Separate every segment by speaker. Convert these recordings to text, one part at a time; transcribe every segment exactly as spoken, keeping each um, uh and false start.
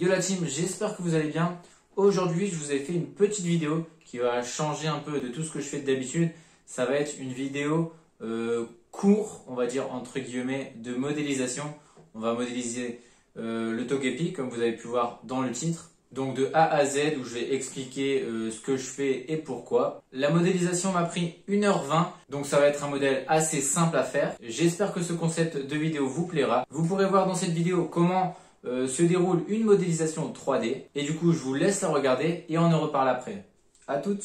Speaker 1: Yo la team, j'espère que vous allez bien. Aujourd'hui, je vous ai fait une petite vidéo qui va changer un peu de tout ce que je fais d'habitude. Ça va être une vidéo euh, court, on va dire entre guillemets, de modélisation. On va modéliser euh, le Togepi, comme vous avez pu voir dans le titre. Donc de A à Z, où je vais expliquer euh, ce que je fais et pourquoi. La modélisation m'a pris une heure vingt, donc ça va être un modèle assez simple à faire. J'espère que ce concept de vidéo vous plaira. Vous pourrez voir dans cette vidéo comment euh, se déroule une modélisation trois D. Et du coup, je vous laisse la regarder et on en reparle après. À toutes!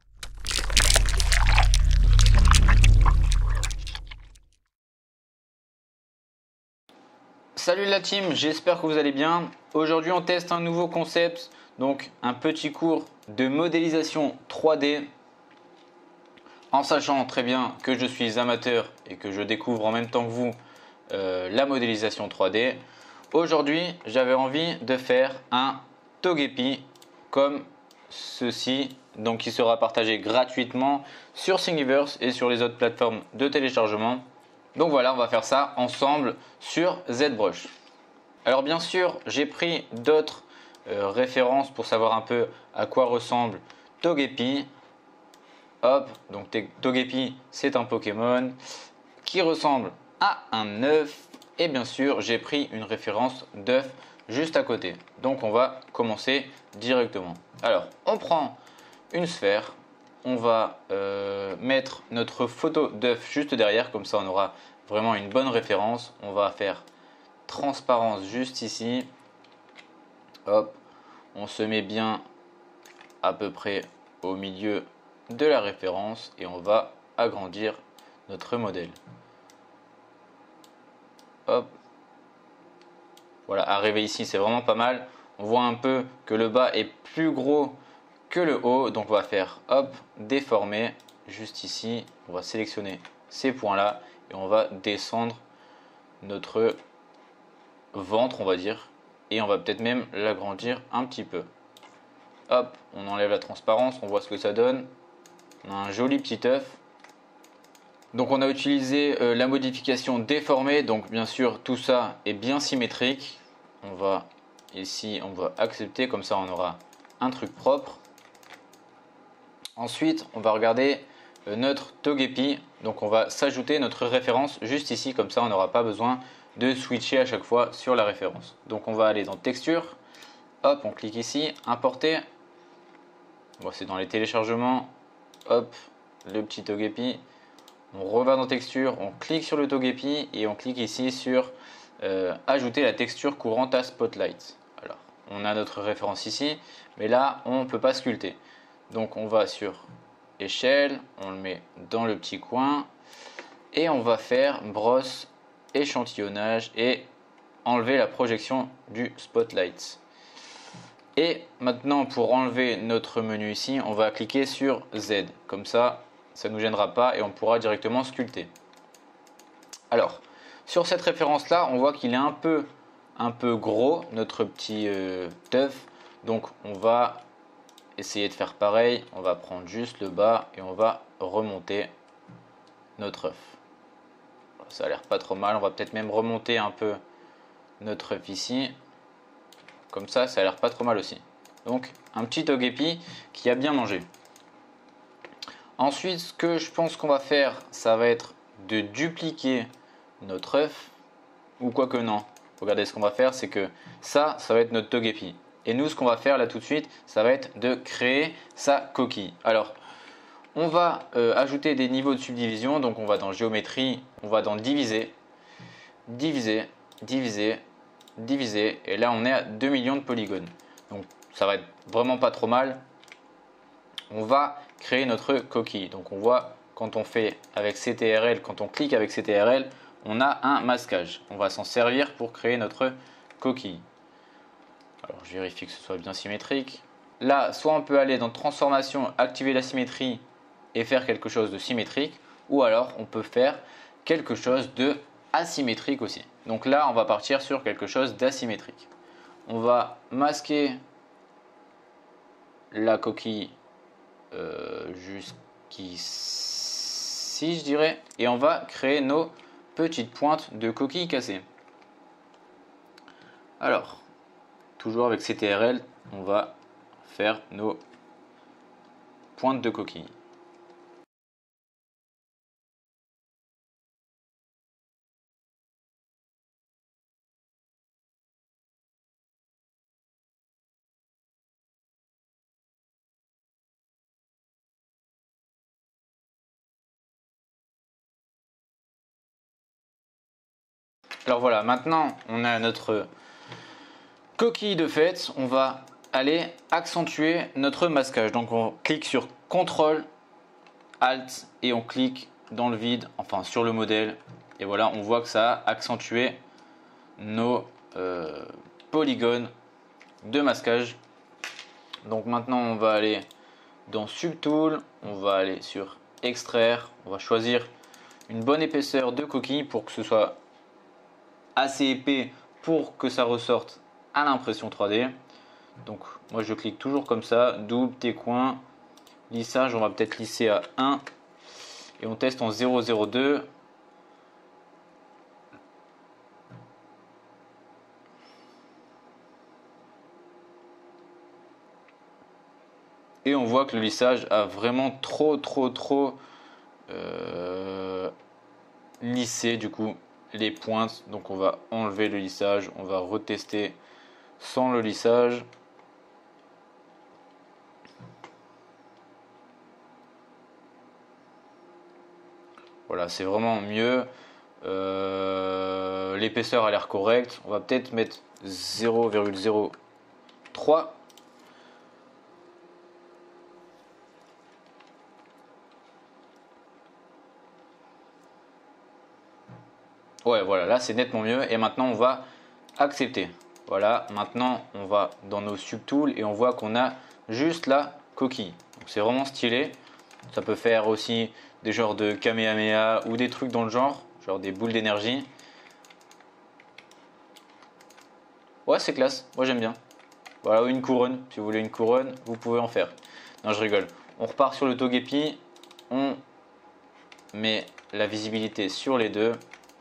Speaker 2: Salut la team, j'espère que vous allez bien. Aujourd'hui on teste un nouveau concept, donc un petit cours de modélisation trois D. En sachant très bien que je suis amateur et que je découvre en même temps que vous euh, la modélisation trois D. Aujourd'hui j'avais envie de faire un Togepi comme ceci, donc qui sera partagé gratuitement sur Thingiverse et sur les autres plateformes de téléchargement. Donc voilà, on va faire ça ensemble sur ZBrush. Alors bien sûr, j'ai pris d'autres euh, références pour savoir un peu à quoi ressemble Togepi. Hop, donc Togepi, c'est un Pokémon qui ressemble à un œuf. Et bien sûr, j'ai pris une référence d'œuf juste à côté. Donc on va commencer directement. Alors, on prend une sphère. On va euh, mettre notre photo d'œuf juste derrière, comme ça on aura vraiment une bonne référence. On va faire transparence juste ici. Hop, on se met bien à peu près au milieu de la référence et on va agrandir notre modèle. Hop, voilà, arrivé ici c'est vraiment pas mal. On voit un peu que le bas est plus gros que le haut, donc on va faire hop, déformer juste ici. On va sélectionner ces points là et on va descendre notre ventre, on va dire, et on va peut-être même l'agrandir un petit peu. Hop, on enlève la transparence, on voit ce que ça donne. On a un joli petit œuf. Donc on a utilisé euh, la modification déformée, donc bien sûr tout ça est bien symétrique. On va ici, on va accepter, comme ça on aura un truc propre. Ensuite, on va regarder notre Togepi. Donc on va s'ajouter notre référence juste ici, comme ça on n'aura pas besoin de switcher à chaque fois sur la référence. Donc on va aller dans texture. Hop, on clique ici, importer. Bon, c'est dans les téléchargements. Hop, le petit Togepi. On revient dans texture, on clique sur le Togepi et on clique ici sur euh, ajouter la texture courante à Spotlight. Alors, on a notre référence ici, mais là on ne peut pas sculpter. Donc on va sur échelle, on le met dans le petit coin et on va faire brosse, échantillonnage et enlever la projection du spotlight. Et maintenant pour enlever notre menu ici, on va cliquer sur Z. Comme ça, ça ne nous gênera pas et on pourra directement sculpter. Alors, sur cette référence là, on voit qu'il est un peu, un peu gros, notre petit euh, œuf. Donc on va essayer de faire pareil, on va prendre juste le bas et on va remonter notre œuf. Ça a l'air pas trop mal, on va peut-être même remonter un peu notre œuf ici. Comme ça, ça a l'air pas trop mal aussi. Donc un petit Togepi qui a bien mangé. Ensuite, ce que je pense qu'on va faire, ça va être de dupliquer notre œuf. Ou quoi que non. Regardez, ce qu'on va faire, c'est que ça, ça va être notre Togepi. Et nous, ce qu'on va faire là tout de suite, ça va être de créer sa coquille. Alors, on va euh, ajouter des niveaux de subdivision. Donc, on va dans géométrie, on va dans diviser, diviser, diviser, diviser. Et là, on est à deux millions de polygones. Donc, ça va être vraiment pas trop mal. On va créer notre coquille. Donc, on voit quand on fait avec C T R L, quand on clique avec C T R L, on a un masquage. On va s'en servir pour créer notre coquille. Alors je vérifie que ce soit bien symétrique. Là, soit on peut aller dans transformation, activer la symétrie et faire quelque chose de symétrique, ou alors on peut faire quelque chose de asymétrique aussi. Donc là, on va partir sur quelque chose d'asymétrique. On va masquer la coquille euh, jusqu'ici, je dirais, et on va créer nos petites pointes de coquilles cassées. Alors, toujours avec C T R L, on va faire nos pointes de coquille. Alors voilà, maintenant on a notre coquille de fête. On va aller accentuer notre masquage. Donc on clique sur contrôle alt et on clique dans le vide, enfin sur le modèle. Et voilà, on voit que ça a accentué nos euh, polygones de masquage. Donc maintenant on va aller dans Subtool, on va aller sur extraire, on va choisir une bonne épaisseur de coquille pour que ce soit assez épais pour que ça ressorte à l'impression trois D. Donc moi je clique toujours comme ça, double tes coins, lissage, on va peut-être lisser à un et on teste en zéro virgule zéro deux. Et on voit que le lissage a vraiment trop trop trop euh, lissé du coup les pointes. Donc on va enlever le lissage, on va retester sans le lissage. Voilà, c'est vraiment mieux. Euh, l'épaisseur a l'air correcte. On va peut-être mettre zéro virgule zéro trois. Ouais, voilà, là c'est nettement mieux. Et maintenant on va accepter. Voilà, maintenant on va dans nos subtools et on voit qu'on a juste la coquille. Donc c'est vraiment stylé. Ça peut faire aussi des genres de kamehameha ou des trucs dans le genre, genre des boules d'énergie. Ouais, c'est classe, moi j'aime bien. Voilà, une couronne, si vous voulez une couronne, vous pouvez en faire. Non, je rigole. On repart sur le Togepi, on met la visibilité sur les deux.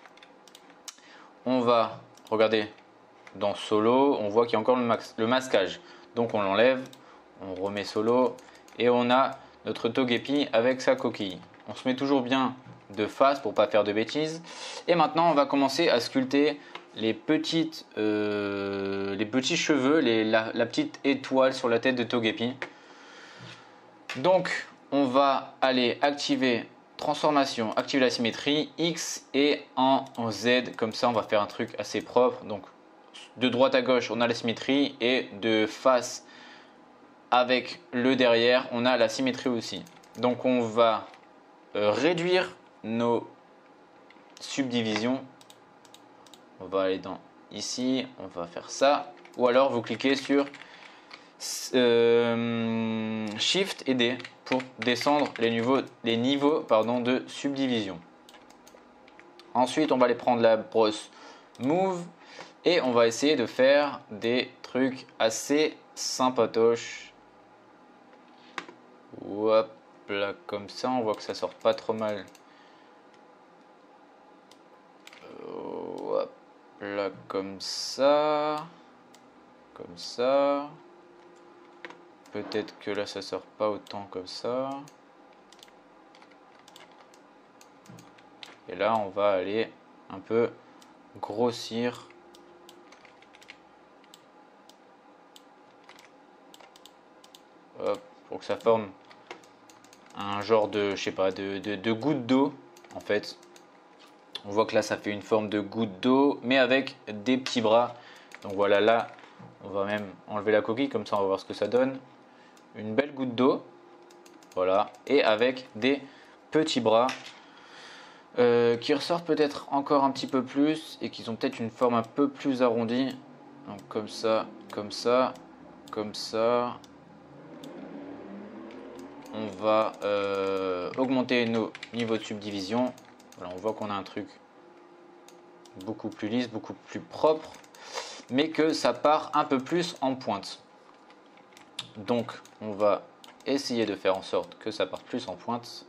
Speaker 2: On va regarder dans solo, on voit qu'il y a encore le, max, le masquage. Donc on l'enlève, on remet solo et on a notre Togepi avec sa coquille. On se met toujours bien de face pour pas faire de bêtises. Et maintenant on va commencer à sculpter les, petites, euh, les petits cheveux, les, la, la petite étoile sur la tête de Togepi. Donc on va aller activer transformation, activer la symétrie, X et en, en Z, comme ça on va faire un truc assez propre. Donc de droite à gauche on a la symétrie et de face avec le derrière on a la symétrie aussi. Donc on va euh, réduire nos subdivisions. On va aller dans ici, on va faire ça. Ou alors vous cliquez sur euh, Shift et D pour descendre les niveaux, les niveaux pardon, de subdivision. Ensuite on va aller prendre la brosse Move et on va essayer de faire des trucs assez sympatoches. Hop là, comme ça on voit que ça sort pas trop mal. Hop là, comme ça. Comme ça. Peut-être que là ça sort pas autant comme ça. Et là on va aller un peu grossir. Hop, pour que ça forme un genre de, je sais pas, de, de, de goutte d'eau en fait. On voit que là ça fait une forme de goutte d'eau mais avec des petits bras. Donc voilà, là on va même enlever la coquille, comme ça on va voir ce que ça donne. Une belle goutte d'eau, voilà, et avec des petits bras euh, qui ressortent peut-être encore un petit peu plus et qui ont peut-être une forme un peu plus arrondie. Donc comme ça, comme ça, comme ça. On va euh, augmenter nos niveaux de subdivision. Voilà, on voit qu'on a un truc beaucoup plus lisse, beaucoup plus propre, mais que ça part un peu plus en pointe. Donc on va essayer de faire en sorte que ça parte plus en pointe.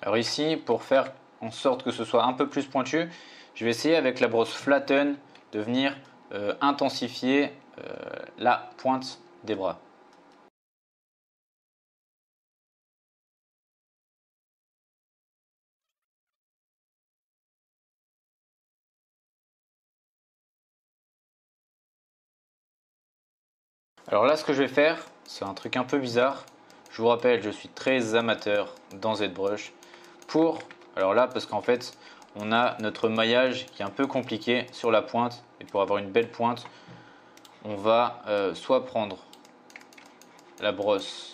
Speaker 2: Alors ici, pour faire en sorte que ce soit un peu plus pointu, je vais essayer avec la brosse Flatten de venir euh, intensifier euh, la pointe des bras. Alors là, ce que je vais faire, c'est un truc un peu bizarre. Je vous rappelle, je suis très amateur dans ZBrush. Pour, alors là, parce qu'en fait, on a notre maillage qui est un peu compliqué sur la pointe. Et pour avoir une belle pointe, on va euh, soit prendre la brosse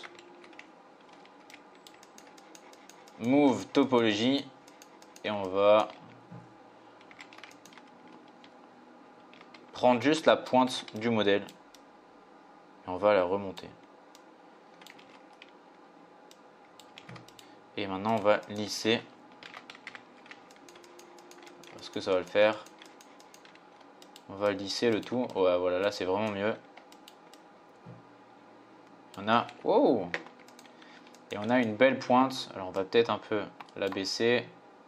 Speaker 2: Move Topology et on va prendre juste la pointe du modèle et on va la remonter. Et maintenant on va lisser parce que ça va le faire. On va lisser le tout. Ouais, voilà, là c'est vraiment mieux. On a, wow, et on a une belle pointe. Alors on va peut-être un peu la baisser.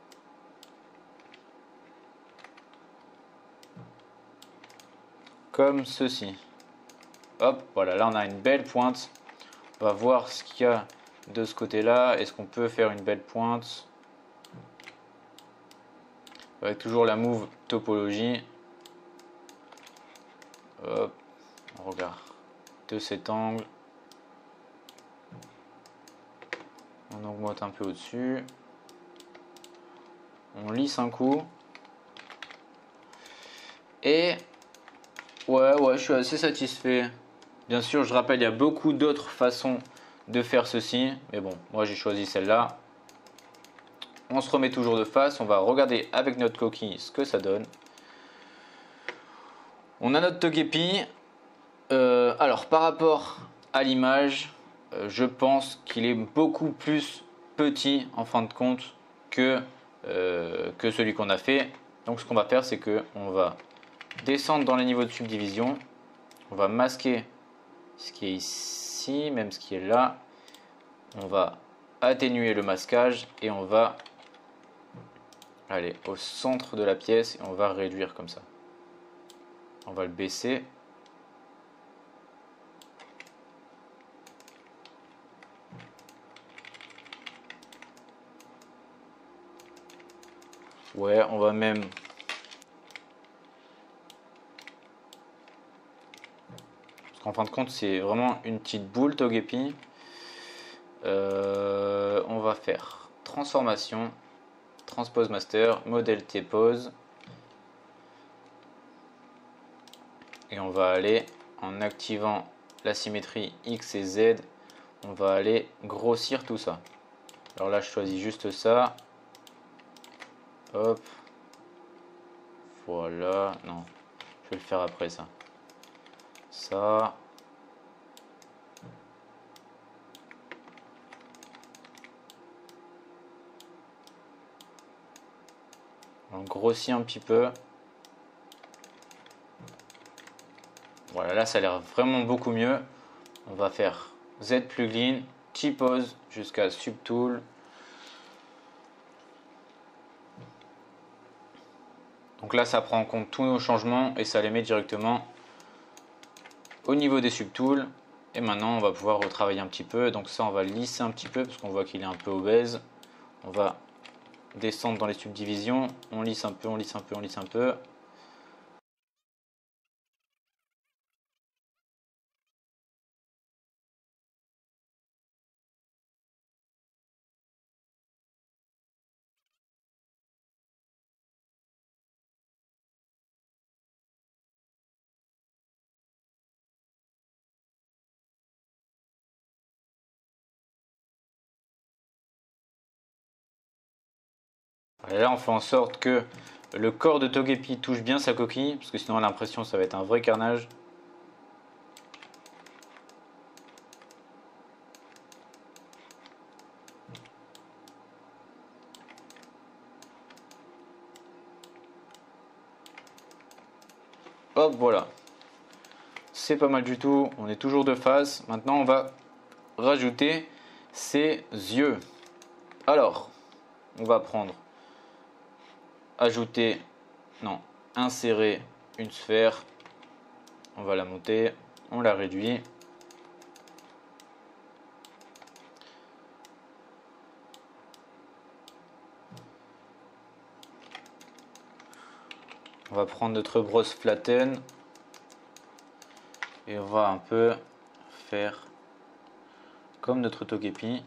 Speaker 2: Comme ceci. Hop, voilà, là on a une belle pointe. On va voir ce qu'il y a de ce côté-là. Est-ce qu'on peut faire une belle pointe avec toujours la Move Topology. Hop, on regarde de cet angle. On augmente un peu au-dessus. On lisse un coup. Et ouais, ouais, je suis assez satisfait. Bien sûr, je rappelle, il y a beaucoup d'autres façons de faire ceci. Mais bon, moi j'ai choisi celle-là. On se remet toujours de face. On va regarder avec notre coquille ce que ça donne. On a notre Togepi. Euh, alors, par rapport à l'image, euh, je pense qu'il est beaucoup plus petit en fin de compte que, euh, que celui qu'on a fait. Donc, ce qu'on va faire, c'est qu'on va descendre dans les niveaux de subdivision. On va masquer ce qui est ici, même ce qui est là. On va atténuer le masquage et on va aller au centre de la pièce et on va réduire comme ça. On va le baisser. Ouais, on va même parce qu'en fin de compte, c'est vraiment une petite boule Togepi. Euh, on va faire transformation, transpose master, modèle T-pose. Et on va aller en activant la symétrie X et Z. On va aller grossir tout ça. Alors là, je choisis juste ça. Hop. Voilà. Non, je vais le faire après ça. Ça. On grossit un petit peu. Voilà, là ça a l'air vraiment beaucoup mieux. On va faire Z plugin, T-pose jusqu'à subtool. Donc là ça prend en compte tous nos changements et ça les met directement au niveau des subtools. Et maintenant on va pouvoir retravailler un petit peu. Donc ça on va lisser un petit peu parce qu'on voit qu'il est un peu obèse. On va descendre dans les subdivisions. On lisse un peu, on lisse un peu, on lisse un peu. Et là on fait en sorte que le corps de Togepi touche bien sa coquille, parce que sinon on a l'impression que ça va être un vrai carnage. Hop, voilà. C'est pas mal du tout, on est toujours de face. Maintenant on va rajouter ses yeux. Alors, on va prendre, ajouter, non, insérer une sphère. On va la monter, on la réduit. On va prendre notre brosse flatten et on va un peu faire comme notre Togepi.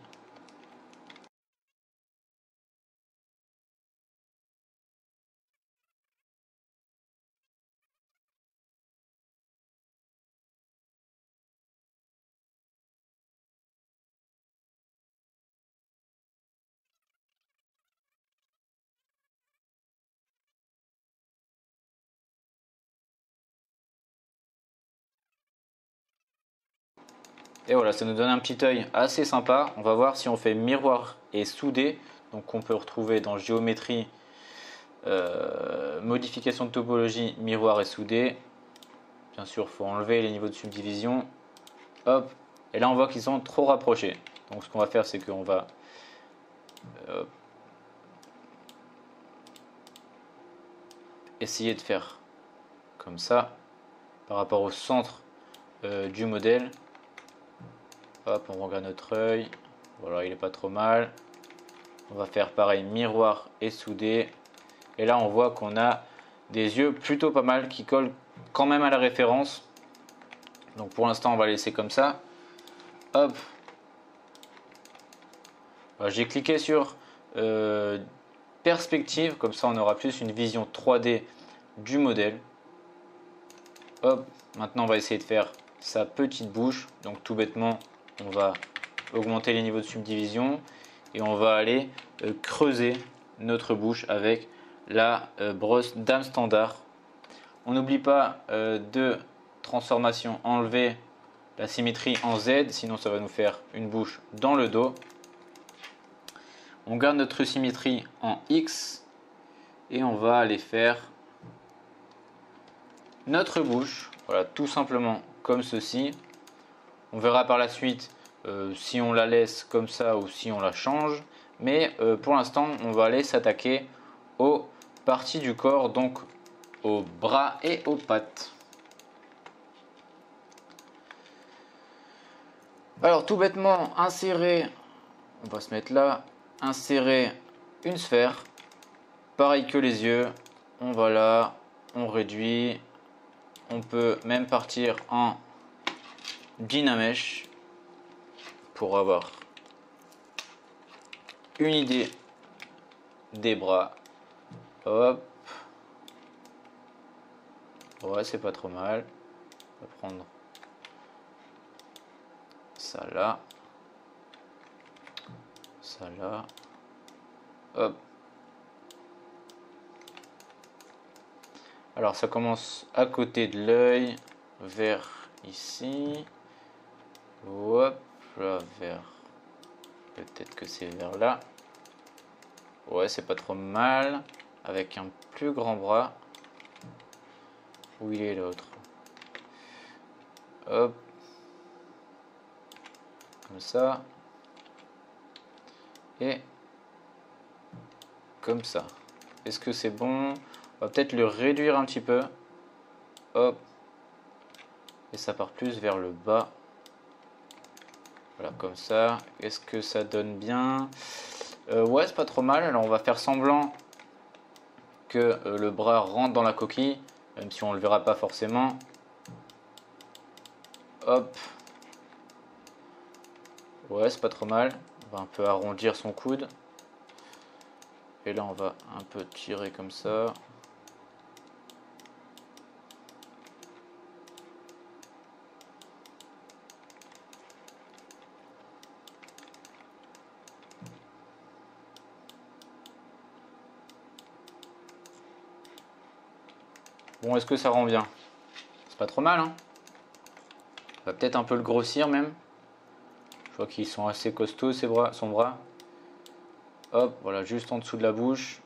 Speaker 2: Et voilà, ça nous donne un petit œil assez sympa. On va voir si on fait miroir et soudé. Donc on peut retrouver dans géométrie, euh, modification de topologie, miroir et soudé. Bien sûr, il faut enlever les niveaux de subdivision. Hop. Et là on voit qu'ils sont trop rapprochés. Donc ce qu'on va faire, c'est qu'on va euh, essayer de faire comme ça par rapport au centre euh, du modèle. Hop, on regarde notre œil. Voilà, il est pas trop mal. On va faire pareil, miroir et soudé. Et là, on voit qu'on a des yeux plutôt pas mal qui collent quand même à la référence. Donc pour l'instant, on va laisser comme ça. Hop. Voilà, j'ai cliqué sur euh, perspective, comme ça on aura plus une vision trois D du modèle. Hop. Maintenant, on va essayer de faire sa petite bouche. Donc tout bêtement, on va augmenter les niveaux de subdivision et on va aller euh, creuser notre bouche avec la euh, brosse dame standard. On n'oublie pas euh, de transformation, enlever la symétrie en Z, sinon ça va nous faire une bouche dans le dos. On garde notre symétrie en X et on va aller faire notre bouche, voilà, tout simplement comme ceci. On verra par la suite euh, si on la laisse comme ça ou si on la change. Mais euh, pour l'instant, on va aller s'attaquer aux parties du corps, donc aux bras et aux pattes. Alors tout bêtement, insérer, on va se mettre là, insérer une sphère. Pareil que les yeux, on va là, on réduit. On peut même partir en Dynamesh pour avoir une idée des bras. Hop. Ouais, c'est pas trop mal. On va prendre ça là. Ça là. Hop. Alors ça commence à côté de l'œil, vers ici. Hop, là, vers. Peut-être que c'est vers là. Ouais, c'est pas trop mal. Avec un plus grand bras. Où il est l'autre? Hop. Comme ça. Et comme ça. Est-ce que c'est bon? On va peut-être le réduire un petit peu. Hop. Et ça part plus vers le bas. Voilà, comme ça. Est-ce que ça donne bien? euh, Ouais, c'est pas trop mal. Alors, on va faire semblant que euh, le bras rentre dans la coquille, même si on ne le verra pas forcément. Hop. Ouais, c'est pas trop mal. On va un peu arrondir son coude. Et là, on va un peu tirer comme ça. Bon, est-ce que ça rend bien? C'est pas trop mal, hein? On va peut-être un peu le grossir même. Je vois qu'ils sont assez costauds, ses bras, son bras. Hop, voilà, juste en dessous de la bouche.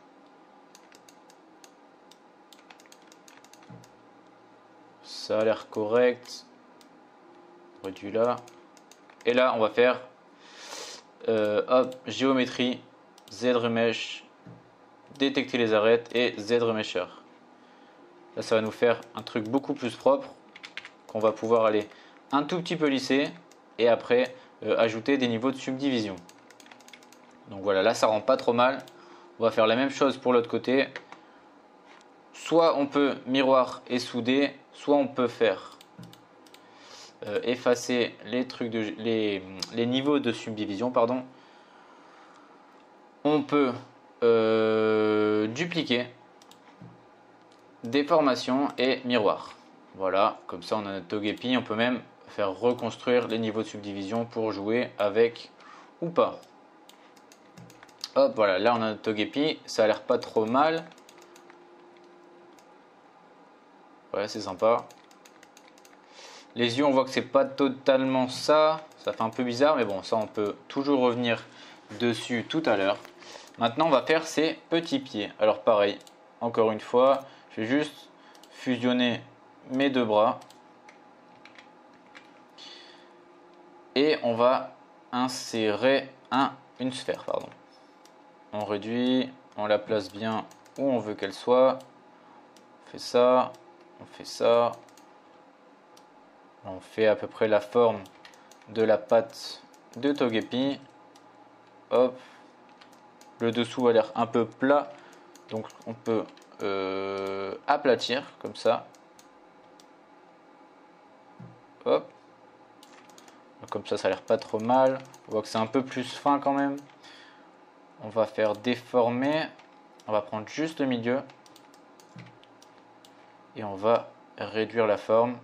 Speaker 2: Ça a l'air correct. Réduit là. Et là, on va faire euh, hop, géométrie Z remesh, détecter les arêtes et Z remesher. Là, ça va nous faire un truc beaucoup plus propre qu'on va pouvoir aller un tout petit peu lisser et après euh, ajouter des niveaux de subdivision. Donc voilà, là ça rend pas trop mal. On va faire la même chose pour l'autre côté. Soit on peut miroir et souder, soit on peut faire euh, effacer les trucs de les, les niveaux de subdivision, pardon. On peut euh, dupliquer, déformation et miroir. Voilà, comme ça on a notre Togepi. On peut même faire reconstruire les niveaux de subdivision pour jouer avec ou pas. Hop, voilà, là on a notre Togepi. Ça a l'air pas trop mal. Ouais, c'est sympa. Les yeux, on voit que c'est pas totalement ça. Ça fait un peu bizarre, mais bon, ça on peut toujours revenir dessus tout à l'heure. Maintenant, on va faire ses petits pieds. Alors pareil, encore une fois, je vais juste fusionner mes deux bras. Et on va insérer un, une sphère. Pardon. On réduit, on la place bien où on veut qu'elle soit. On fait ça, on fait ça. On fait à peu près la forme de la patte de Togepi. Hop. Le dessous a l'air un peu plat. Donc on peut euh, aplatir comme ça. Hop. Comme ça, ça a l'air pas trop mal. On voit que c'est un peu plus fin quand même. On va faire déformer. On va prendre juste le milieu. Et on va réduire la forme.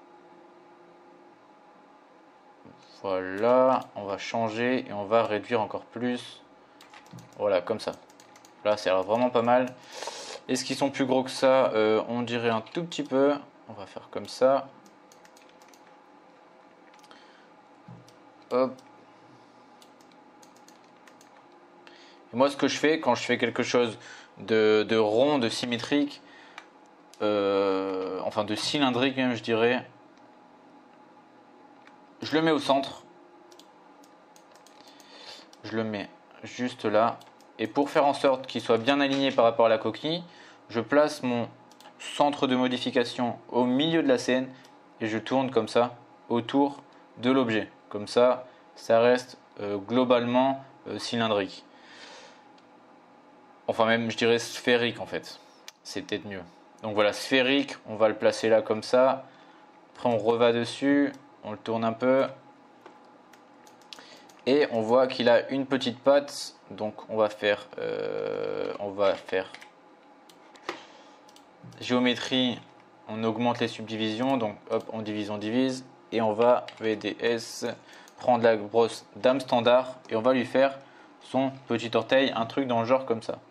Speaker 2: Voilà. On va changer et on va réduire encore plus. Voilà, comme ça. Là, ça a l'air vraiment pas mal. Est-ce qu'ils sont plus gros que ça? euh, On dirait un tout petit peu. On va faire comme ça. Hop. Et moi, ce que je fais quand je fais quelque chose de, de rond, de symétrique, euh, enfin de cylindrique même, je dirais, je le mets au centre. Je le mets juste là. Et pour faire en sorte qu'il soit bien aligné par rapport à la coquille, je place mon centre de modification au milieu de la scène et je tourne comme ça autour de l'objet. Comme ça, ça reste euh, globalement euh, cylindrique. Enfin même, je dirais sphérique en fait. C'est peut-être mieux. Donc voilà, sphérique, on va le placer là comme ça. Après on revat dessus, on le tourne un peu. Et on voit qu'il a une petite patte. Donc on va faire, euh, on va faire géométrie, on augmente les subdivisions. Donc hop, on divise, on divise. Et on va V D S, prendre la brosse dame standard. Et on va lui faire son petit orteil, un truc dans le genre comme ça.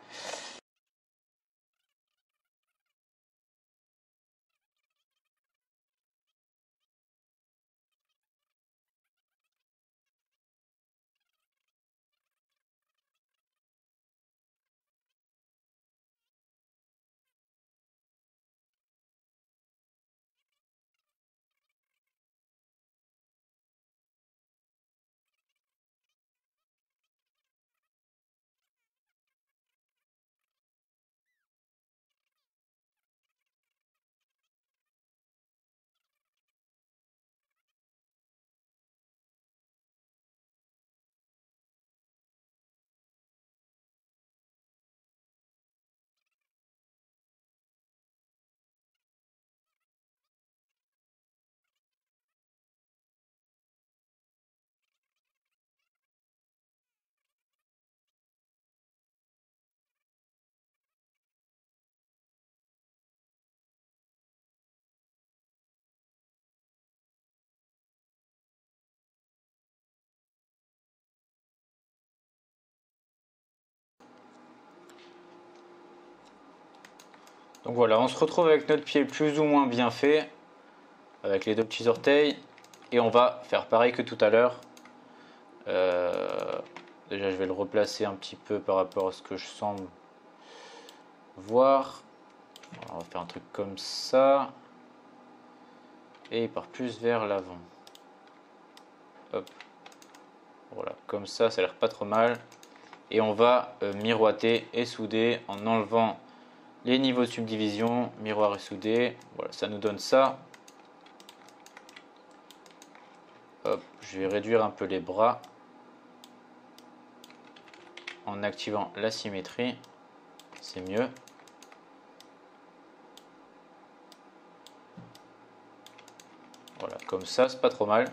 Speaker 2: Donc voilà, on se retrouve avec notre pied plus ou moins bien fait, avec les deux petits orteils, et on va faire pareil que tout à l'heure. Euh, déjà, je vais le replacer un petit peu par rapport à ce que je semble voir. On va faire un truc comme ça, et il part plus vers l'avant. Hop, voilà, comme ça, ça a l'air pas trop mal. et on va euh, miroiter et souder en enlevant les niveaux de subdivision, miroir et soudé. Voilà, ça nous donne ça. Hop, je vais réduire un peu les bras en activant la symétrie, c'est mieux. Voilà, comme ça, c'est pas trop mal.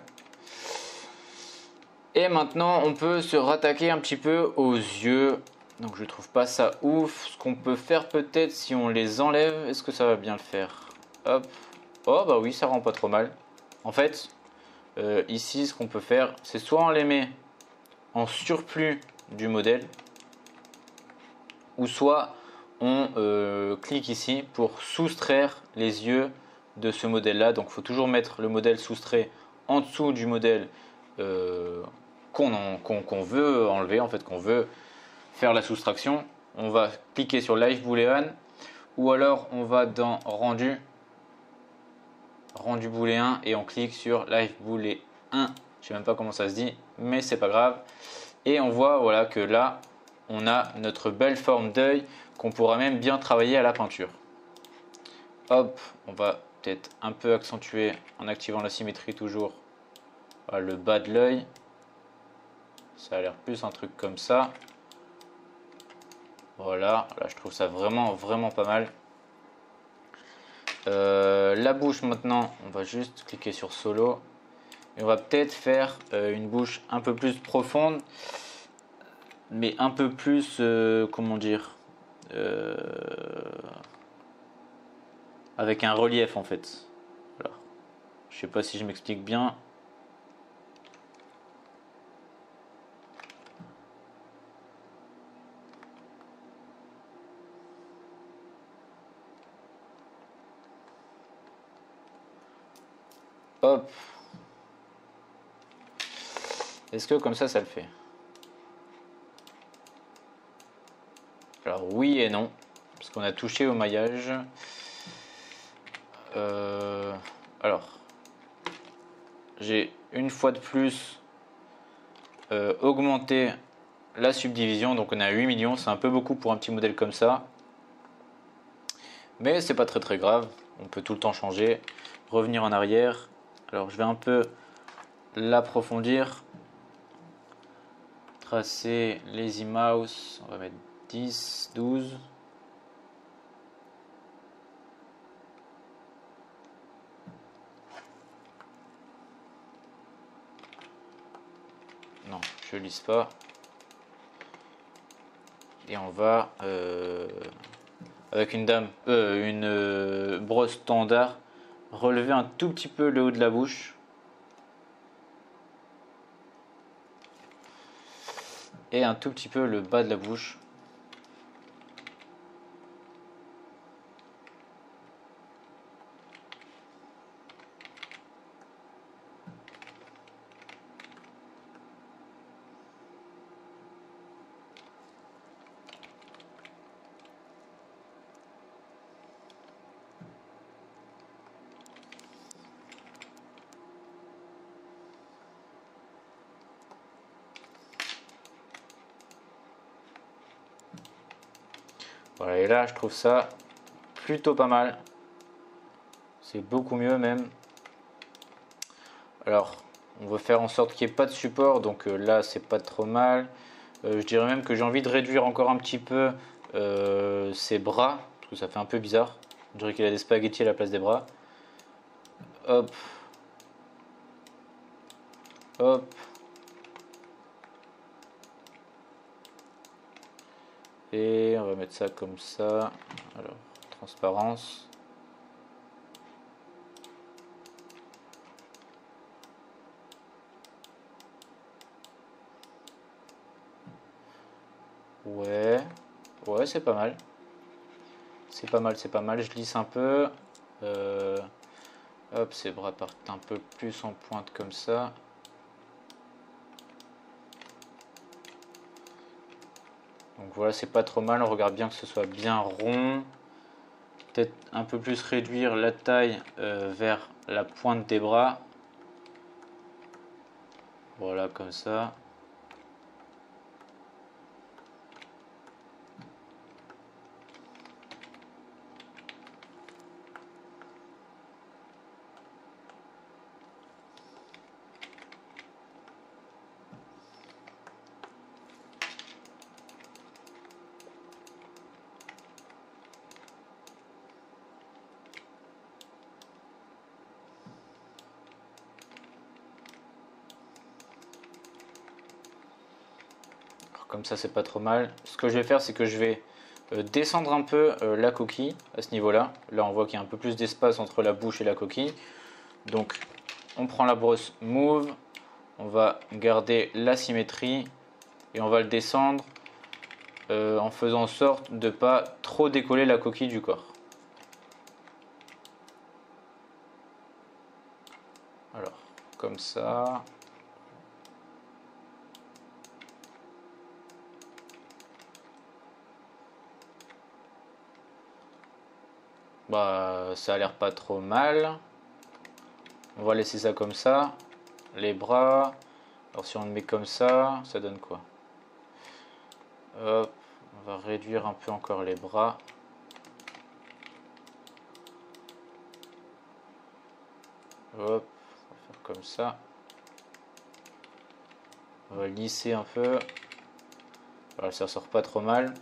Speaker 2: Et maintenant, on peut se rattaquer un petit peu aux yeux. Donc, je trouve pas ça ouf. Ce qu'on peut faire peut-être si on les enlève, est-ce que ça va bien le faire? Hop. Oh, bah oui, ça rend pas trop mal. En fait, euh, ici, ce qu'on peut faire, c'est soit on les met en surplus du modèle, ou soit on euh, clique ici pour soustraire les yeux de ce modèle là. Donc il faut toujours mettre le modèle soustrait en dessous du modèle euh, qu'on qu'on, qu'on veut enlever, en fait qu'on veut faire la soustraction. On va cliquer sur Live Boolean, ou alors on va dans rendu rendu booléen et on clique sur Live Boolean. Je sais même pas comment ça se dit, mais c'est pas grave. Et on voit voilà que là on a notre belle forme d'œil qu'on pourra même bien travailler à la peinture. Hop, on va peut-être un peu accentuer en activant la symétrie toujours voilà, le bas de l'œil. Ça a l'air plus un truc comme ça. Voilà, là je trouve ça vraiment vraiment pas mal. Euh, la bouche maintenant, on va juste cliquer sur solo. Et on va peut-être faire euh, une bouche un peu plus profonde, mais un peu plus, euh, comment dire, euh, avec un relief en fait. Alors, je sais pas si je m'explique bien. Hop. Est-ce que comme ça, ça le fait? Alors oui et non, parce qu'on a touché au maillage. Euh, alors, j'ai une fois de plus euh, augmenté la subdivision, donc on est à huit millions, c'est un peu beaucoup pour un petit modèle comme ça. Mais c'est pas très très grave, on peut tout le temps changer, revenir en arrière. Alors je vais un peu l'approfondir. Tracer lazy mouse, on va mettre dix, douze. Non, je lisse pas. Et on va euh, avec une dame, euh, une euh, brosse standard, relever un tout petit peu le haut de la bouche. Et un tout petit peu le bas de la bouche. Voilà, et là je trouve ça plutôt pas mal. C'est beaucoup mieux même. Alors, on veut faire en sorte qu'il n'y ait pas de support, donc euh, là c'est pas trop mal. Euh, je dirais même que j'ai envie de réduire encore un petit peu euh, ses bras, parce que ça fait un peu bizarre. Je dirais qu'il a des spaghettis à la place des bras. Hop. Hop. Et on va mettre ça comme ça. Alors, transparence. Ouais, ouais, c'est pas mal. C'est pas mal, c'est pas mal. Je lisse un peu. Euh, hop, ses bras partent un peu plus en pointe comme ça. Donc voilà, c'est pas trop mal. On regarde bien que ce soit bien rond. Peut-être un peu plus réduire la taille euh, vers la pointe des bras. Voilà, comme ça. comme ça c'est pas trop mal. Ce que je vais faire, c'est que je vais euh, descendre un peu euh, la coquille à ce niveau là. Là on voit qu'il y a un peu plus d'espace entre la bouche et la coquille. Donc on prend la brosse Move, on va garder la symétrie et on va le descendre euh, en faisant en sorte de ne pas trop décoller la coquille du corps. Alors, comme ça. Bah, ça a l'air pas trop mal. On va laisser ça comme ça. Les bras. Alors si on le met comme ça, ça donne quoi? Hop, on va réduire un peu encore les bras. Hop, on va faire comme ça. On va lisser un peu. Voilà, ça sort pas trop mal.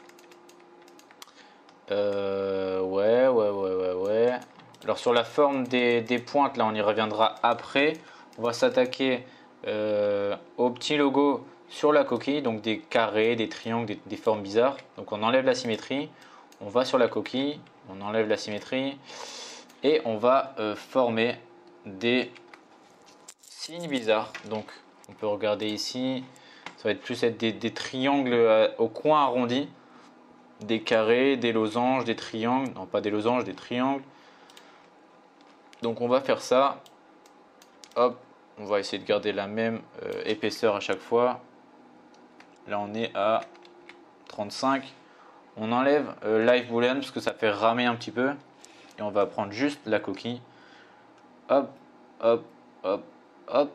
Speaker 2: Euh, ouais, ouais, ouais, ouais, ouais. Alors sur la forme des, des pointes, là on y reviendra après. On va s'attaquer euh, au petit logo sur la coquille, donc des carrés, des triangles, des, des formes bizarres. Donc on enlève la symétrie, on va sur la coquille, on enlève la symétrie et on va euh, former des signes bizarres. Donc on peut regarder ici, ça va être plus être des, des triangles euh, au coin arrondi, des carrés, des losanges, des triangles, non pas des losanges, des triangles. Donc on va faire ça. Hop, on va essayer de garder la même euh, épaisseur à chaque fois. Là on est à trente-cinq. On enlève euh, Live Boolean parce que ça fait ramer un petit peu. Et on va prendre juste la coquille. Hop, hop, hop, hop.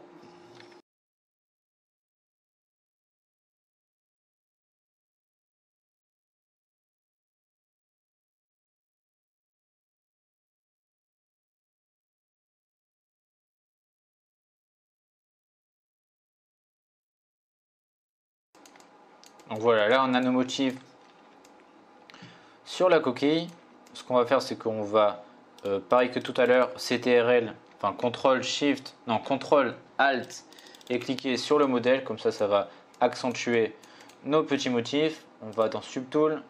Speaker 2: Donc voilà, là on a nos motifs sur la coquille. Ce qu'on va faire, c'est qu'on va, euh, pareil que tout à l'heure, C T R L, enfin contrôle Shift, non contrôle Alt et cliquer sur le modèle. Comme ça, ça va accentuer nos petits motifs. On va dans Subtool,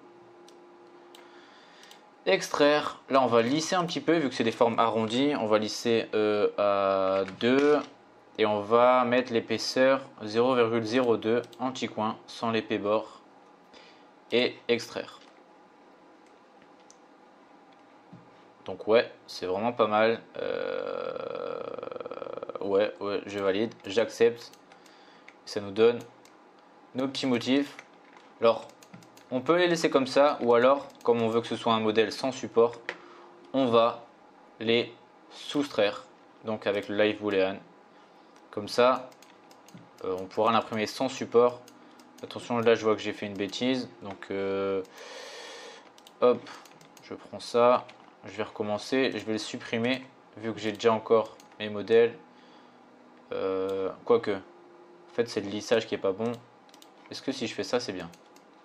Speaker 2: extraire. Là, on va lisser un petit peu vu que c'est des formes arrondies. On va lisser euh, à deux et on va mettre l'épaisseur zéro virgule zéro deux anti-coin sans l'épée bord et extraire. Donc ouais, c'est vraiment pas mal. Euh... Ouais, ouais, je valide, j'accepte. Ça nous donne nos petits motifs. Alors, on peut les laisser comme ça, ou alors, comme on veut que ce soit un modèle sans support, on va les soustraire. Donc avec le Live Boolean. Comme ça, euh, on pourra l'imprimer sans support. Attention, là je vois que j'ai fait une bêtise. Donc, euh, hop, je prends ça. Je vais recommencer, je vais le supprimer vu que j'ai déjà encore mes modèles. Euh, Quoique, en fait c'est le lissage qui est pas bon. Est-ce que si je fais ça c'est bien?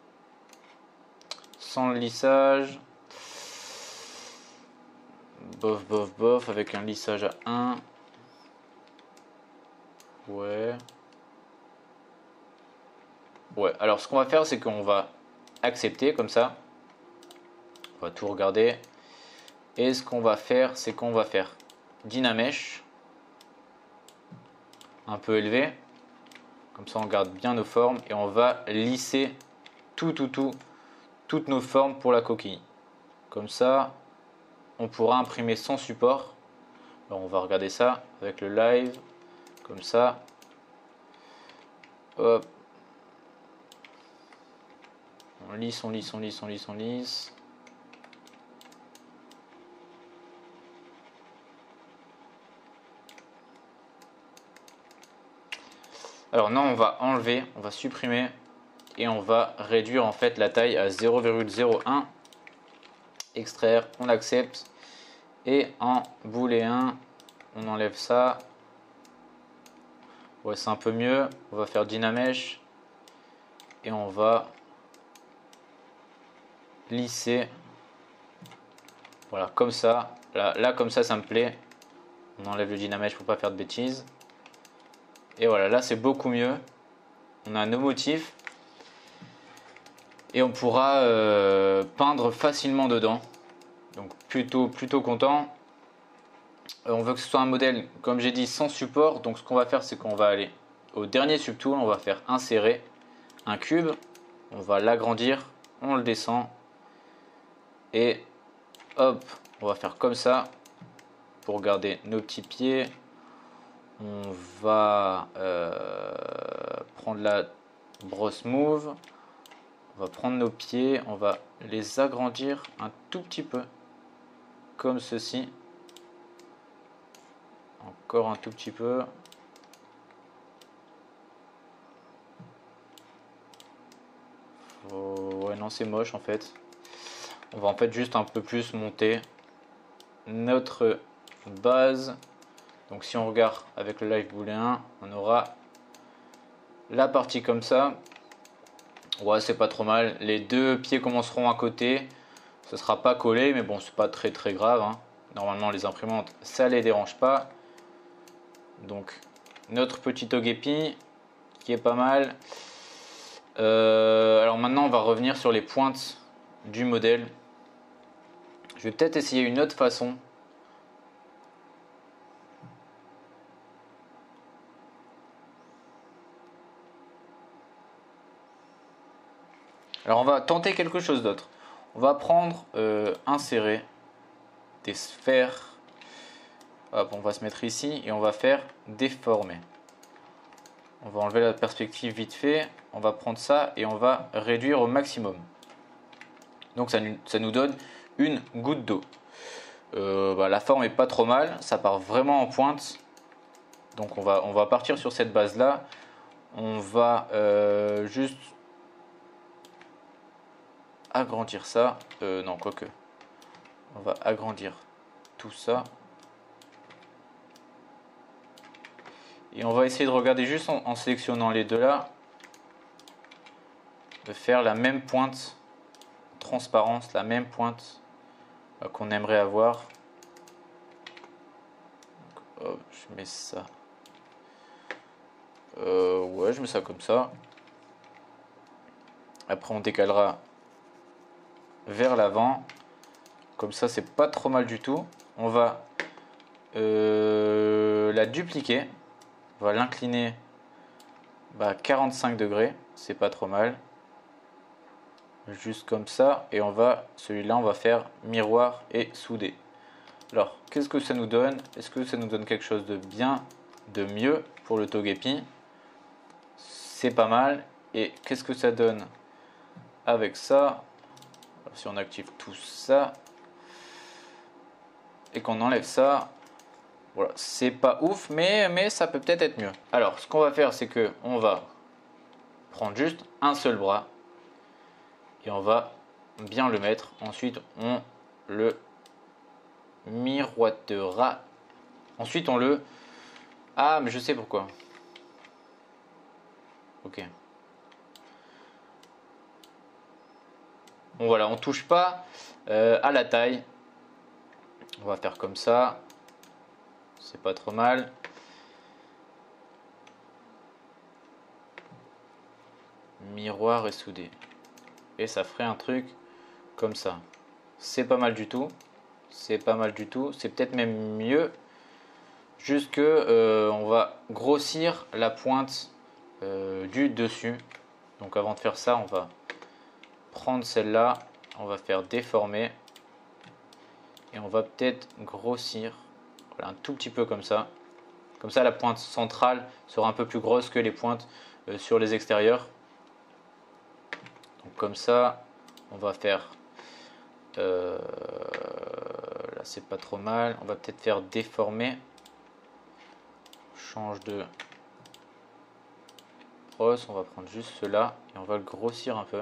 Speaker 2: Sans le lissage, bof bof bof, avec un lissage à un. Ouais. Ouais, alors ce qu'on va faire c'est qu'on va accepter comme ça. On va tout regarder. Et ce qu'on va faire, c'est qu'on va faire Dynamesh, un peu élevé, comme ça on garde bien nos formes et on va lisser tout, tout, tout, toutes nos formes pour la coquille. Comme ça, on pourra imprimer sans support. Alors on va regarder ça avec le live, comme ça. Hop. On lisse, on lisse, on lisse, on lisse, on lisse. Alors non, on va enlever, on va supprimer et on va réduire en fait la taille à zéro virgule zéro un. Extraire, on accepte et en booléen, on enlève ça. Ouais, c'est un peu mieux. On va faire Dynamesh et on va lisser. Voilà, comme ça. Là, là comme ça, ça me plaît. On enlève le Dynamesh pour pas faire de bêtises. Et voilà, là c'est beaucoup mieux. On a nos motifs. Et on pourra euh, peindre facilement dedans. Donc plutôt, plutôt content. Euh, on veut que ce soit un modèle, comme j'ai dit, sans support. Donc ce qu'on va faire, c'est qu'on va aller au dernier subtool. On va faire insérer un cube. On va l'agrandir. On le descend. Et hop, on va faire comme ça. Pour garder nos petits pieds. On va euh, prendre la brosse move. On va prendre nos pieds, on va les agrandir un tout petit peu, comme ceci. Encore un tout petit peu. Oh, ouais, non, c'est moche en fait. On va en fait juste un peu plus monter notre base. Donc si on regarde avec le live booléen, on aura la partie comme ça. Ouais, c'est pas trop mal. Les deux pieds commenceront à côté. Ce sera pas collé, mais bon, c'est pas très très grave. Hein. Normalement, les imprimantes, ça les dérange pas. Donc, notre petit Togepi qui est pas mal. Euh, alors maintenant, on va revenir sur les pointes du modèle. Je vais peut-être essayer une autre façon. Alors on va tenter quelque chose d'autre. On va prendre, euh, insérer des sphères. Hop, on va se mettre ici et on va faire déformer. On va enlever la perspective vite fait. On va prendre ça et on va réduire au maximum. Donc ça, ça nous donne une goutte d'eau. Euh, bah, la forme est pas trop mal. Ça part vraiment en pointe. Donc on va, on va partir sur cette base là. On va euh, juste agrandir ça. Euh, non, quoique. On va agrandir tout ça. Et on va essayer de regarder juste en, en sélectionnant les deux là. De faire la même pointe. Transparence, la même pointe euh, qu'on aimerait avoir. Donc, hop, je mets ça. Euh, ouais, je mets ça comme ça. Après, on décalera vers l'avant. Comme ça, c'est pas trop mal du tout. On va euh, la dupliquer. On va l'incliner bah, quarante-cinq degrés. C'est pas trop mal. Juste comme ça. Et on va, celui-là, on va faire miroir et souder. Alors, qu'est-ce que ça nous donne? Est-ce que ça nous donne quelque chose de bien, de mieux pour le Togepi? C'est pas mal. Et qu'est-ce que ça donne avec ça? Alors, si on active tout ça et qu'on enlève ça, voilà, c'est pas ouf, mais, mais ça peut peut-être être mieux. Alors, ce qu'on va faire, c'est que on va prendre juste un seul bras et on va bien le mettre. Ensuite, on le miroitera. Ensuite, on le... Ah, mais je sais pourquoi. Ok. Bon, voilà, on touche pas euh, à la taille. On va faire comme ça. C'est pas trop mal. Miroir et soudé. Et ça ferait un truc comme ça. C'est pas mal du tout. C'est pas mal du tout. C'est peut-être même mieux. Juste que euh, on va grossir la pointe euh, du dessus. Donc avant de faire ça, on va prendre celle-là. On va faire déformer. Et on va peut-être grossir. Voilà, un tout petit peu comme ça. Comme ça, la pointe centrale sera un peu plus grosse que les pointes euh, sur les extérieurs. Donc comme ça, on va faire... Euh, là, c'est pas trop mal. On va peut-être faire déformer. Change de brosse. On va prendre juste cela et on va le grossir un peu.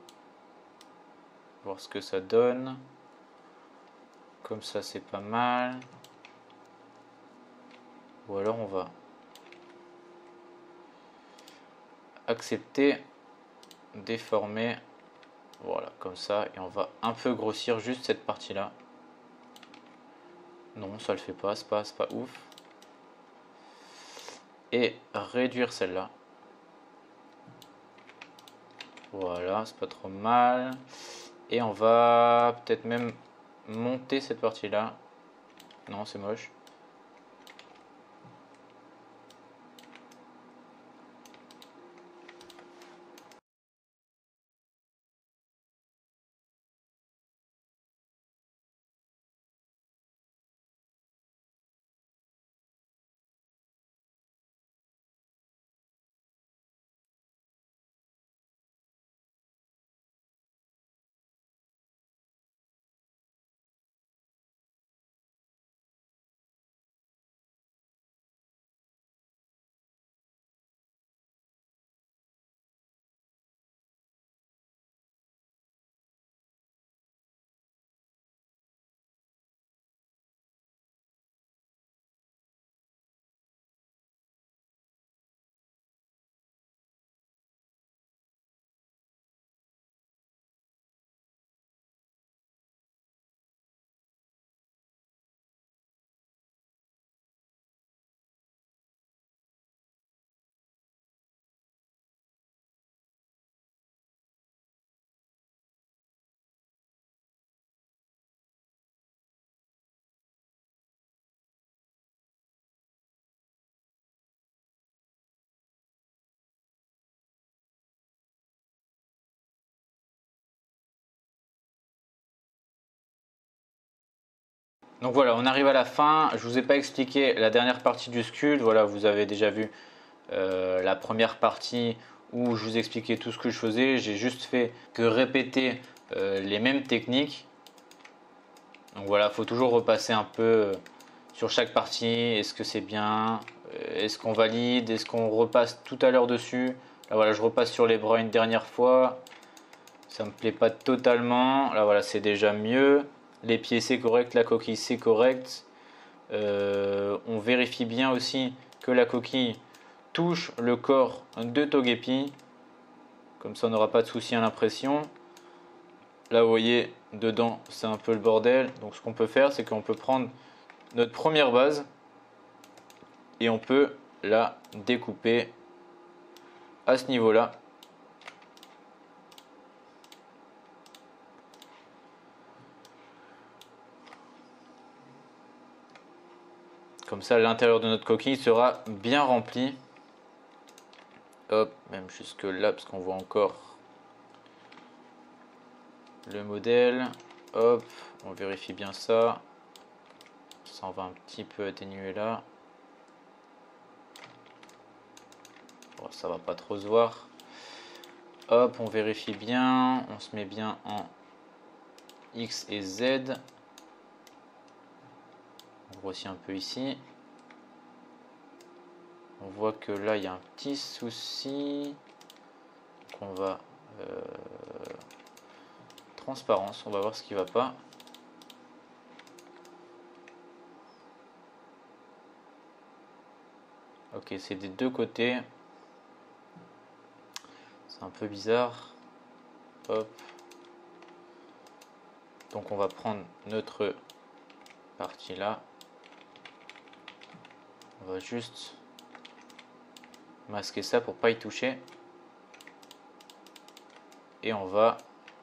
Speaker 2: Voir ce que ça donne. Comme ça, c'est pas mal. Ou alors on va accepter, déformer, voilà, comme ça, et on va un peu grossir juste cette partie là. Non, ça le fait pas, c'est pas, c'est pas ouf. Et réduire celle-là. Voilà, c'est pas trop mal. Et on va peut-être même monter cette partie-là. Non, c'est moche. Donc voilà, on arrive à la fin. Je vous ai pas expliqué la dernière partie du sculpte. Voilà, vous avez déjà vu euh, la première partie où je vous expliquais tout ce que je faisais. J'ai juste fait que répéter euh, les mêmes techniques. Donc voilà, il faut toujours repasser un peu euh, sur chaque partie. Est-ce que c'est bien? Est-ce qu'on valide? Est-ce qu'on repasse tout à l'heure dessus? Là voilà, je repasse sur les bras une dernière fois. Ça me plaît pas totalement. Là voilà, c'est déjà mieux. Les pieds c'est correct, la coquille c'est correct. Euh, on vérifie bien aussi que la coquille touche le corps de Togepi. Comme ça on n'aura pas de souci à l'impression. Là vous voyez, dedans c'est un peu le bordel. Donc ce qu'on peut faire, c'est qu'on peut prendre notre première base et on peut la découper à ce niveau-là. Comme ça, l'intérieur de notre coquille sera bien rempli. Hop, même jusque là, parce qu'on voit encore le modèle. Hop, on vérifie bien ça. Ça on va un petit peu atténuer là. Bon, ça va pas trop se voir. Hop, on vérifie bien. On se met bien en X et Z. On grossit un peu ici. On voit que là il y a un petit souci. Donc on va euh, transparence, on va voir ce qui va pas. Ok, c'est des deux côtés. C'est un peu bizarre. Hop. Donc on va prendre notre partie là. On va juste masquer ça pour pas y toucher. Et on va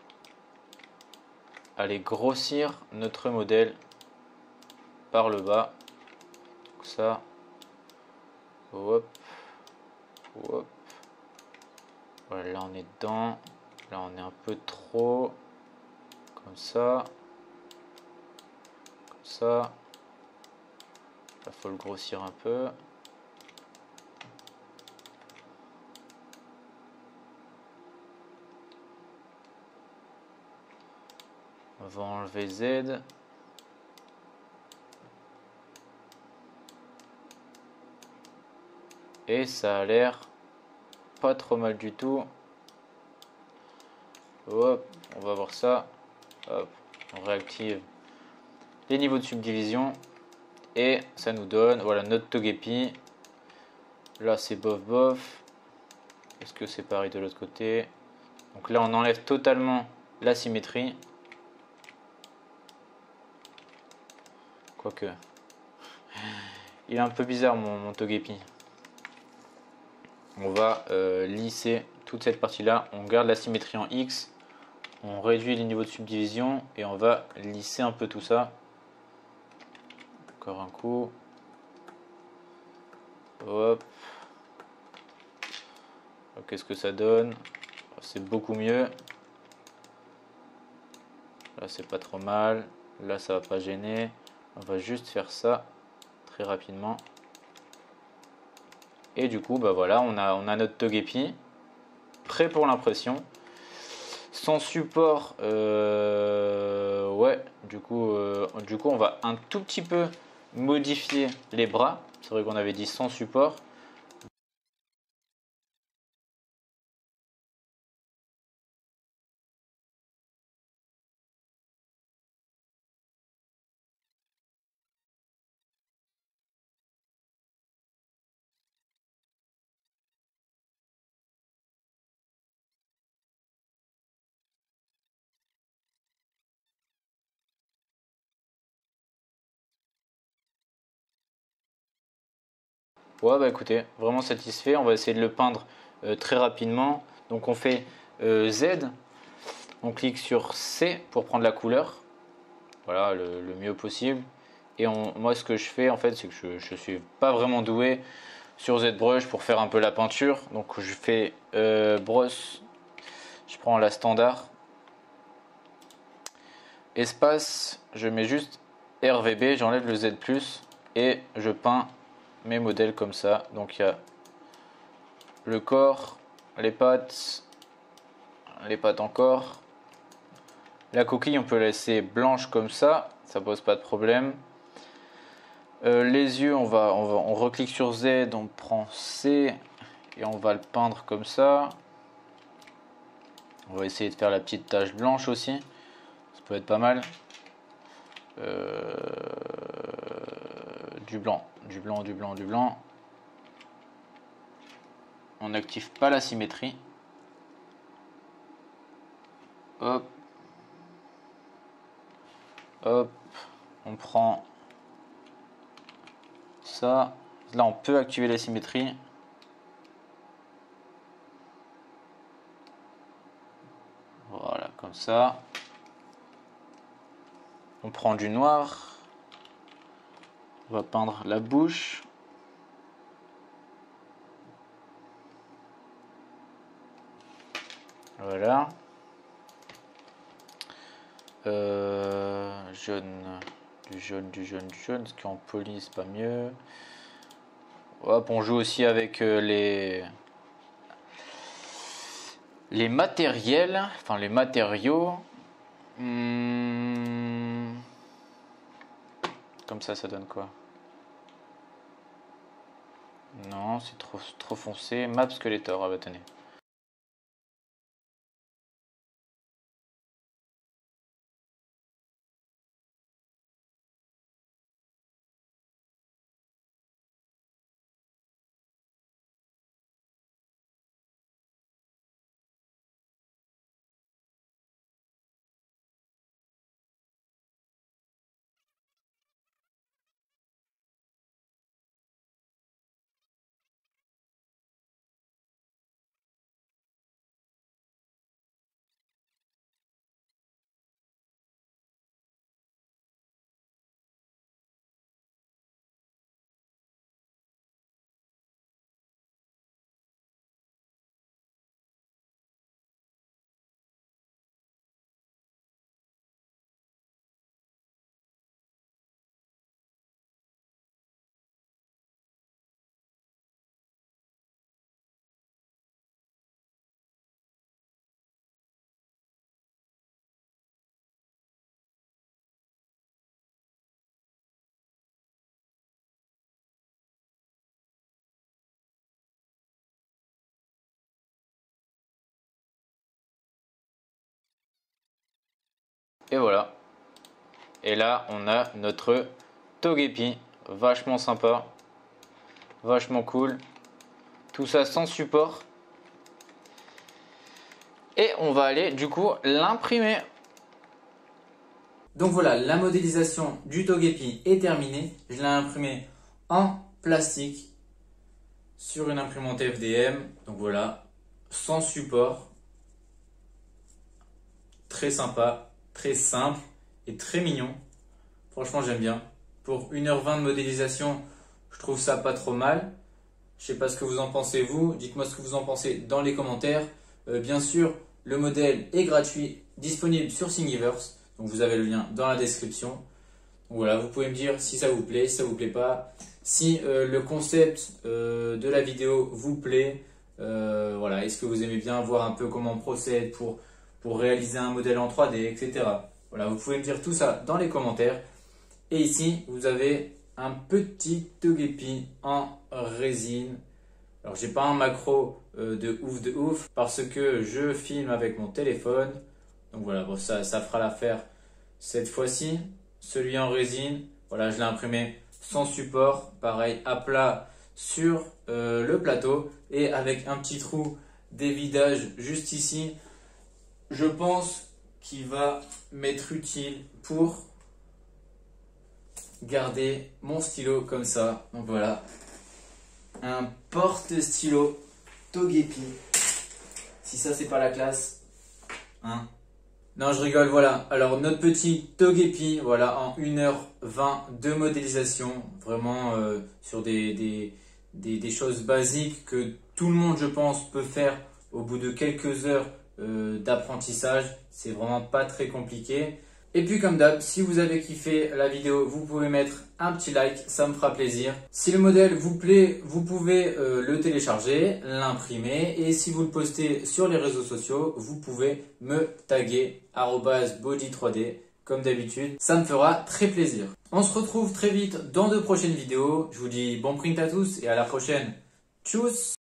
Speaker 2: aller grossir notre modèle par le bas. Donc ça. Hop. Hop. Voilà, là on est dedans. Là on est un peu trop. Comme ça. Comme ça. Là faut le grossir un peu. On va enlever Z. Et ça a l'air pas trop mal du tout. Hop, on va voir ça. Hop, on réactive les niveaux de subdivision. Et ça nous donne, voilà, notre Togepi. Là c'est bof bof. Est-ce que c'est pareil de l'autre côté? Donc là on enlève totalement la symétrie. Quoique. Il est un peu bizarre mon, mon Togepi. On va euh, lisser toute cette partie-là. On garde la symétrie en X. On réduit les niveaux de subdivision et on va lisser un peu tout ça. Encore un coup. Hop. Qu'est-ce que ça donne? C'est beaucoup mieux. Là, c'est pas trop mal. Là, ça va pas gêner. On va juste faire ça très rapidement. Et du coup, bah voilà, on a, on a notre Togepi prêt pour l'impression. Sans support, euh, ouais, du coup, euh, du coup, on va un tout petit peu modifier les bras. C'est vrai qu'on avait dit sans support. Ouais, bah écoutez, vraiment satisfait. On va essayer de le peindre euh, très rapidement. Donc on fait euh, Z, on clique sur C pour prendre la couleur. Voilà, le, le mieux possible. Et on, moi, ce que je fais en fait, c'est que je ne suis pas vraiment doué sur ZBrush pour faire un peu la peinture. Donc je fais euh, brosse, je prends la standard. Espace, je mets juste R V B, j'enlève le Z plus et je peins mes modèles comme ça. Donc il y a le corps, les pattes, les pattes encore. La coquille, on peut la laisser blanche comme ça, ça pose pas de problème. Euh, les yeux, on va, on va, on reclique sur Z, on prend C et on va le peindre comme ça. On va essayer de faire la petite tache blanche aussi, ça peut être pas mal. Euh, du blanc, du blanc, du blanc, du blanc. On n'active pas la symétrie. Hop. Hop. On prend ça. Là, on peut activer la symétrie. Voilà, comme ça. On prend du noir. On va peindre la bouche. Voilà. Euh, jaune, du jaune, du jaune, du jaune. Parce qu'en poli, c'est pas mieux. Hop, on joue aussi avec euh, les les matériels, enfin les matériaux. Hmm. Comme ça, ça donne quoi? Non, c'est trop, trop foncé. Map Skeletor, ah bah tenez. Et voilà. Et là, on a notre Togepi. Vachement sympa. Vachement cool. Tout ça sans support. Et on va aller du coup l'imprimer.
Speaker 1: Donc voilà, la modélisation du Togepi est terminée. Je l'ai imprimé en plastique sur une imprimante F D M. Donc voilà, sans support. Très sympa, très simple et très mignon. Franchement, j'aime bien. Pour une heure vingt de modélisation, je trouve ça pas trop mal. Je sais pas ce que vous en pensez vous. Dites-moi ce que vous en pensez dans les commentaires. Euh, bien sûr, le modèle est gratuit, disponible sur Thingiverse. Donc vous avez le lien dans la description. Donc voilà, vous pouvez me dire si ça vous plaît, si ça vous plaît pas. Si euh, le concept euh, de la vidéo vous plaît. Euh, voilà, est-ce que vous aimez bien voir un peu comment on procède pour, pour réaliser un modèle en trois D, et cetera. Voilà, vous pouvez me dire tout ça dans les commentaires. Et ici, vous avez un petit Togepi en résine. Alors, j'ai pas un macro euh, de ouf de ouf parce que je filme avec mon téléphone. Donc voilà, bon, ça, ça fera l'affaire cette fois-ci. Celui en résine, voilà, je l'ai imprimé sans support. Pareil, à plat sur euh, le plateau et avec un petit trou d'évidage juste ici. Je pense qu'il va m'être utile pour garder mon stylo comme ça. Donc voilà, un porte-stylo Togepi. Si ça c'est pas la classe, hein. Non, je rigole, voilà. Alors notre petit Togepi, voilà, en une heure vingt de modélisation, vraiment euh, sur des, des, des, des choses basiques que tout le monde, je pense, peut faire au bout de quelques heures euh, d'apprentissage. C'est vraiment pas très compliqué. Et puis comme d'hab, si vous avez kiffé la vidéo, vous pouvez mettre un petit like, ça me fera plaisir. Si le modèle vous plaît, vous pouvez euh, le télécharger, l'imprimer et si vous le postez sur les réseaux sociaux, vous pouvez me taguer arobase body trois D comme d'habitude. Ça me fera très plaisir. On se retrouve très vite dans de prochaines vidéos. Je vous dis bon print à tous et à la prochaine. Tchuss!